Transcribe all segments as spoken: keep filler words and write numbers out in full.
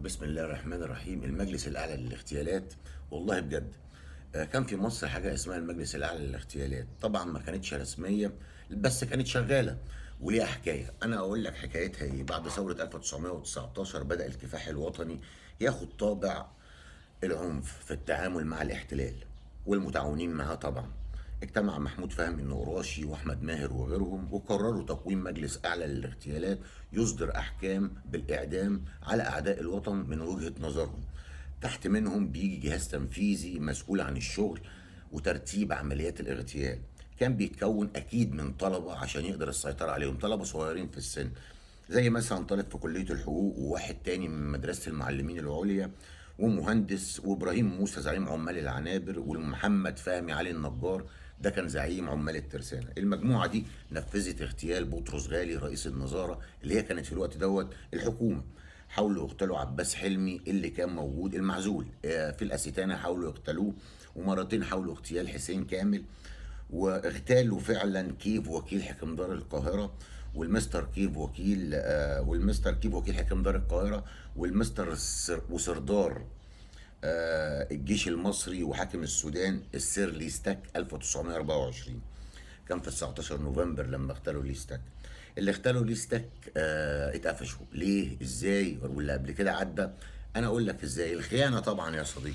بسم الله الرحمن الرحيم. المجلس الأعلى للاغتيالات، والله بجد آه، كان في مصر حاجة اسمها المجلس الأعلى للاغتيالات. طبعا ما كانتش رسمية، بس كانت شغالة وليها حكاية. أنا أقول لك حكايتها إيه. بعد ثورة ألف وتسعمائة وتسعة عشر بدأ الكفاح الوطني ياخد طابع العنف في التعامل مع الاحتلال والمتعاونين معاه. طبعا اجتمع محمود فهمي النقراشي واحمد ماهر وغيرهم وقرروا تقويم مجلس اعلى للاغتيالات يصدر احكام بالاعدام على اعداء الوطن من وجهة نظرهم. تحت منهم بيجي جهاز تنفيذي مسؤول عن الشغل وترتيب عمليات الاغتيال. كان بيتكون اكيد من طلبه عشان يقدر السيطره عليهم، طلبه صغيرين في السن، زي مثلا طالب في كليه الحقوق وواحد تاني من مدرسه المعلمين العليا ومهندس، وابراهيم موسى زعيم عمال العنابر، ومحمد فهمي علي النجار ده كان زعيم عمال الترسانه. المجموعه دي نفذت اغتيال بطرس غالي رئيس النظاره اللي هي كانت في الوقت دوت الحكومه. حاولوا يقتلوا عباس حلمي اللي كان موجود المعزول آه، في الاستانه، حاولوا يقتلوه. ومرتين حاولوا اغتيال حسين كامل، واغتالوا فعلا كيف وكيل حكمدار القاهره، والمستر كيف وكيل آه والمستر كيف وكيل حكمدار القاهره، والمستر سر وسردار آه الجيش المصري وحاكم السودان السير ليستاك ألف وتسعمائة وأربعة وعشرين. كان في تسعة عشر نوفمبر لما اغتالوا ليستاك. اللي اغتالوا ليستاك آه اتقفشوا ليه ازاي، واللي قبل كده عدى. انا اقول لك ازاي. الخيانه طبعا يا صديقي.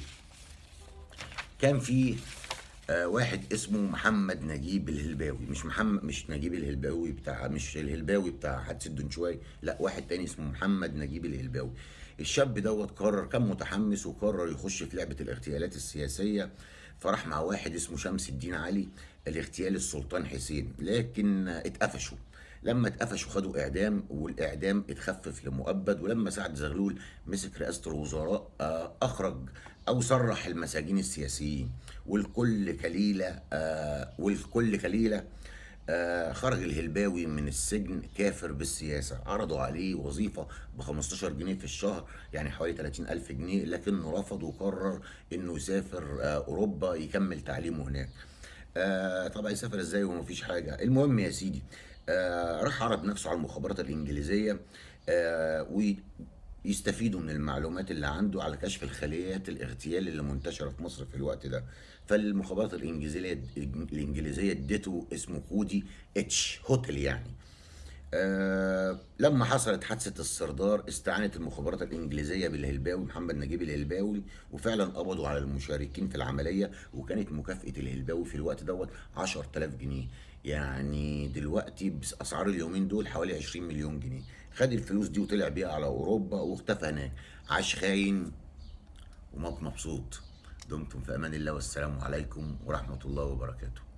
كان في آه واحد اسمه محمد نجيب الهلباوي، مش محمد مش نجيب الهلباوي بتاع مش الهلباوي بتاع حادثة الدنشواي، لا، واحد تاني اسمه محمد نجيب الهلباوي. الشاب دوت قرر، كان متحمس وقرر يخش في لعبة الاغتيالات السياسية، فراح مع واحد اسمه شمس الدين علي الاغتيال السلطان حسين، لكن اتقفشوا. لما اتقفشوا خدوا اعدام، والاعدام اتخفف لمؤبد. ولما سعد زغلول مسك رئاسه الوزراء آه، اخرج او سرح المساجين السياسيين، والكل كليله آه، والكل كليله آه، خرج الهلباوي من السجن كافر بالسياسة. عرضوا عليه وظيفة ب خمستاشر جنيه في الشهر، يعني حوالي ثلاثين ألف جنيه، لكنه رفض وقرر انه يسافر آه، اوروبا يكمل تعليمه هناك. آه طبعا يسافر ازاي ومفيش حاجة. المهم يا سيدي، آه راح عرض نفسه على المخابرات الانجليزية آه يستفيدوا من المعلومات اللي عنده على كشف الخليات الاغتيال اللي منتشره في مصر في الوقت ده. فالمخابرات الانجليزيه الانجليزيه ادته اسمه كودي اتش هوتل يعني. آه لما حصلت حادثه السردار استعانت المخابرات الانجليزيه بالهلباوي محمد نجيب الهلباوي، وفعلا قبضوا على المشاركين في العمليه. وكانت مكافاه الهلباوي في الوقت دوت عشرة آلاف جنيه، يعني دلوقتي باسعار اليومين دول حوالي عشرين مليون جنيه. خد الفلوس دي وطلع بيها على اوروبا واختفى هناك، عاش خاين ومات مبسوط. دمتم في امان الله، والسلام عليكم ورحمه الله وبركاته.